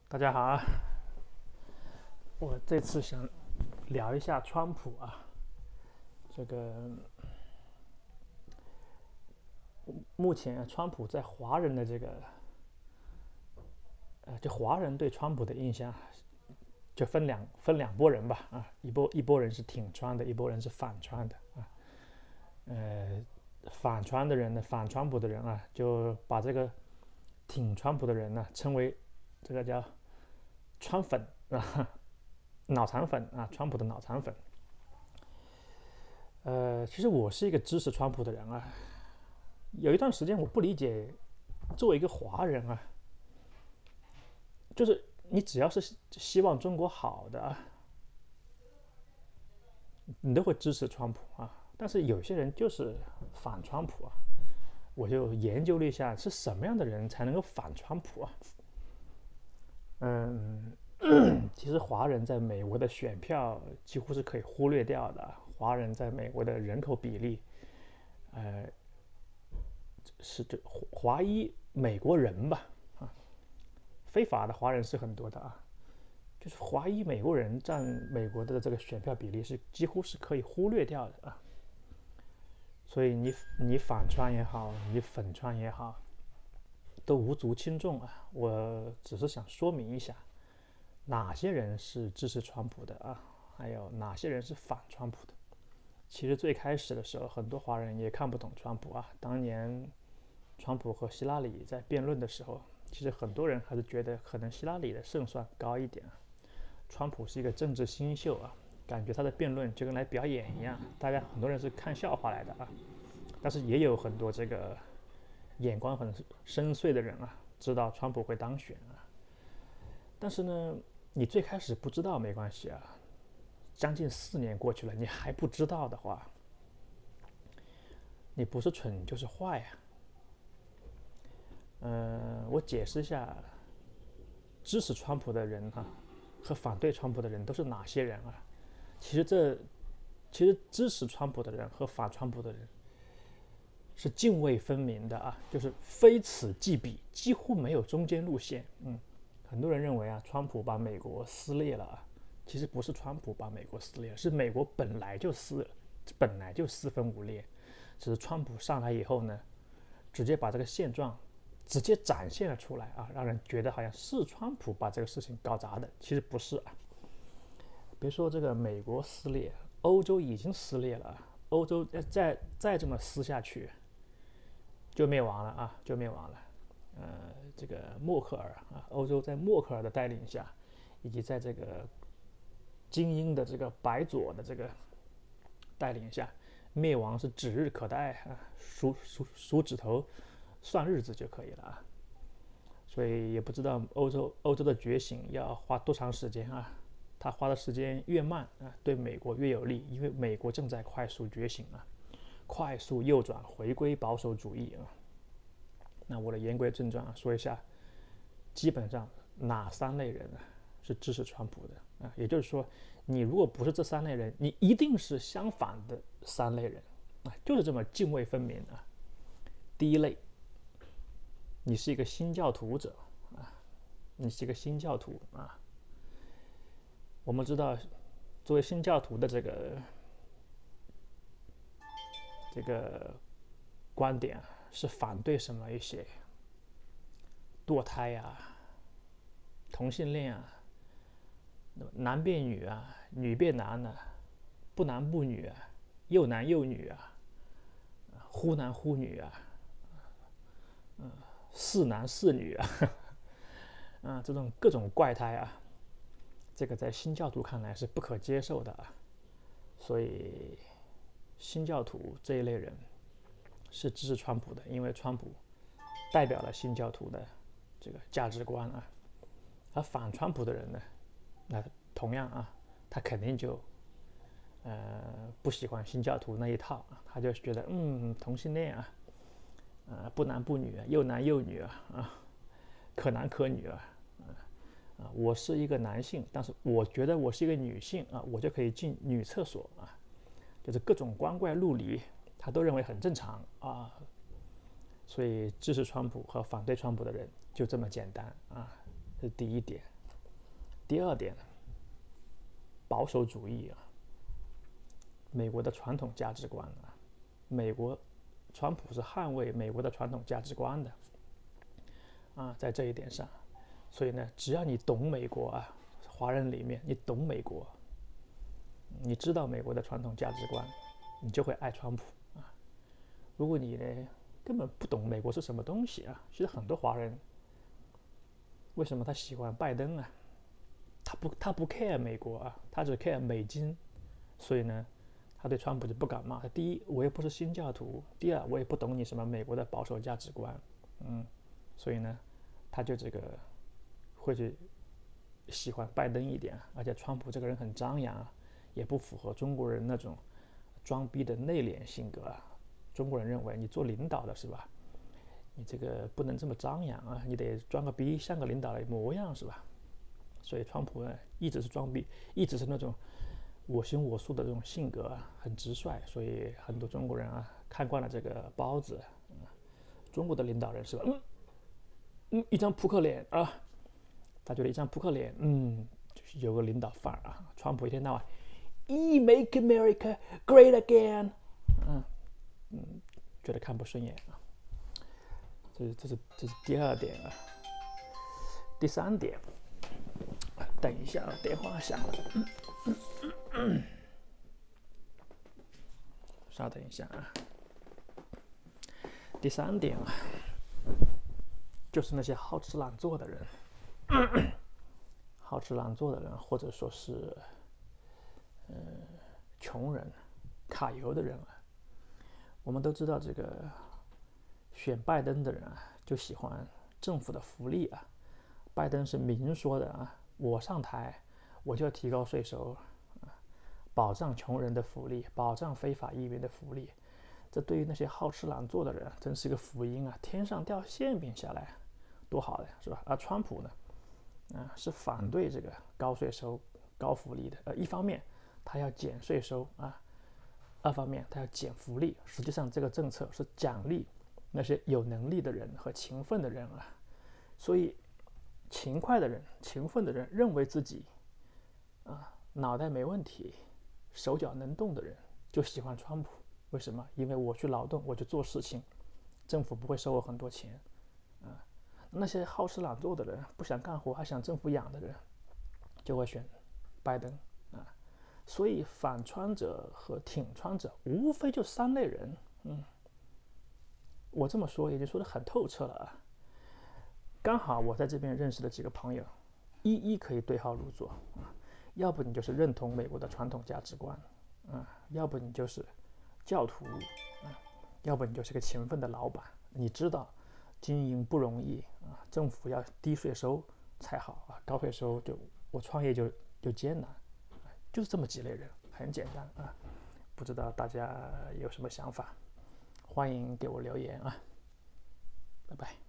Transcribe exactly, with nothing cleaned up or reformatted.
大家好啊！我这次想聊一下川普啊，这个目前川普在华人的这个呃，就华人对川普的印象就分两分两拨人吧啊，一波一拨人是挺川的，一拨人是反川的啊。呃，反川的人呢，反川普的人啊，就把这个挺川普的人呢称为这个叫川粉啊，脑残粉啊，川普的脑残粉。呃，其实我是一个支持川普的人啊。有一段时间我不理解，作为一个华人啊，就是你只要是希望中国好的啊，你都会支持川普啊。但是有些人就是反川普啊。我就研究了一下，是什么样的人才能够反川普啊？嗯，其实华人在美国的选票几乎是可以忽略掉的。华人在美国的人口比例，呃，是这华裔美国人吧，啊，非法的华人是很多的啊，就是华裔美国人占美国的这个选票比例是几乎是可以忽略掉的啊。所以你你反川也好，你粉川也好，都无足轻重啊。我只是想说明一下，哪些人是支持川普的啊，还有哪些人是反川普的。其实最开始的时候，很多华人也看不懂川普啊。当年川普和希拉里在辩论的时候，其实很多人还是觉得可能希拉里的胜算高一点啊。川普是一个政治新秀啊，感觉他的辩论就跟来表演一样，大家很多人是看笑话来的啊。但是也有很多这个眼光很深邃的人啊，知道川普会当选啊。但是呢，你最开始不知道没关系啊，将近四年过去了，你还不知道的话，你不是蠢就是坏啊。呃，我解释一下，支持川普的人哈、啊、和反对川普的人都是哪些人啊？其实这其实支持川普的人和反川普的人是泾渭分明的啊，就是非此即彼，几乎没有中间路线。嗯，很多人认为啊，川普把美国撕裂了啊，其实不是川普把美国撕裂了，是美国本来就撕，本来就四分五裂，只是川普上来以后呢，直接把这个现状直接展现了出来啊，让人觉得好像是川普把这个事情搞砸的，其实不是啊。别说这个美国撕裂，欧洲已经撕裂了，欧洲再再这么撕下去，就灭亡了啊，就灭亡了。呃，这个默克尔啊，欧洲在默克尔的带领下，以及在这个精英的这个白左的这个带领下，灭亡是指日可待啊，数数数指头算日子就可以了啊。所以也不知道欧洲欧洲的觉醒要花多长时间啊。他花的时间越慢啊，对美国越有利，因为美国正在快速觉醒啊，快速右转回归保守主义啊。那我的言归正传啊，说一下，基本上哪三类人啊是支持川普的啊？也就是说，你如果不是这三类人，你一定是相反的三类人啊，就是这么泾渭分明啊。第一类，你是一个新教徒者啊，你是一个新教徒啊。我们知道，作为新教徒的这个这个观点是反对什么一些堕胎啊、同性恋啊、男变女啊、女变男啊、不男不女啊、又男又女啊、忽男忽女啊、嗯、似男似女啊，啊，这种各种怪胎啊，这个在新教徒看来是不可接受的啊。所以新教徒这一类人是支持川普的，因为川普代表了新教徒的这个价值观啊。而反川普的人呢，那同样啊，他肯定就呃不喜欢新教徒那一套啊，他就觉得嗯同性恋啊，呃不男不女啊，又男又女啊，啊可男可女啊。啊，我是一个男性，但是我觉得我是一个女性啊，我就可以进女厕所啊，就是各种光怪陆离，他都认为很正常啊。所以支持川普和反对川普的人就这么简单啊，这是第一点。 第二点，保守主义啊，美国的传统价值观啊，美国川普是捍卫美国的传统价值观的啊，在这一点上，所以呢，只要你懂美国啊，华人里面你懂美国，你知道美国的传统价值观，你就会爱川普啊。如果你呢根本不懂美国是什么东西啊，其实很多华人为什么他喜欢拜登啊？他不他不 care 美国啊，他只 care 美金，所以呢，他对川普就不敢骂。第一，我又不是新教徒；第二，我也不懂你什么美国的保守价值观，嗯，所以呢，他就这个会去喜欢拜登一点。而且川普这个人很张扬啊，也不符合中国人那种装逼的内敛性格啊。中国人认为你做领导的是吧？你这个不能这么张扬啊，你得装个逼，像个领导的模样是吧？所以川普呢，一直是装逼，一直是那种我行我素的这种性格啊，很直率。所以很多中国人啊，看惯了这个包子，嗯、中国的领导人是吧？嗯嗯，一张扑克脸啊，他觉得一张扑克脸，嗯，就是有个领导范儿啊。川普一天到晚 ，E make America great again， 嗯嗯，觉得看不顺眼啊。这是这是这是第二点啊。第三点，等一下啊，电话响了，嗯嗯嗯嗯、稍等一下啊。第三点啊，就是那些好吃懒做的人，咳咳好吃懒做的人，或者说是，呃，穷人、卡油的人啊。我们都知道，这个选拜登的人啊，就喜欢政府的福利啊。拜登是明说的啊，我上台我就要提高税收，啊，保障穷人的福利，保障非法移民的福利。这对于那些好吃懒做的人，真是一个福音啊！天上掉馅饼下来，多好的是吧？而川普呢，啊，是反对这个高税收、高福利的。呃，一方面他要减税收啊，二方面他要减福利。实际上，这个政策是奖励那些有能力的人和勤奋的人啊。所以，勤快的人、勤奋的人认为自己啊脑袋没问题、手脚能动的人，就喜欢川普。为什么？因为我去劳动，我去做事情，政府不会收我很多钱，啊，那些好吃懒做的人，不想干活还想政府养的人，就会选拜登啊。所以反川者和挺川者，无非就三类人。嗯，我这么说已经说得很透彻了啊。刚好我在这边认识的几个朋友，一一可以对号入座啊。要不你就是认同美国的传统价值观，啊，要不你就是教徒，啊，要不你就是个勤奋的老板。你知道经营不容易啊，政府要低税收才好啊，高税收就我创业就就艰难，就是这么几类人，很简单啊。不知道大家有什么想法，欢迎给我留言啊，拜拜。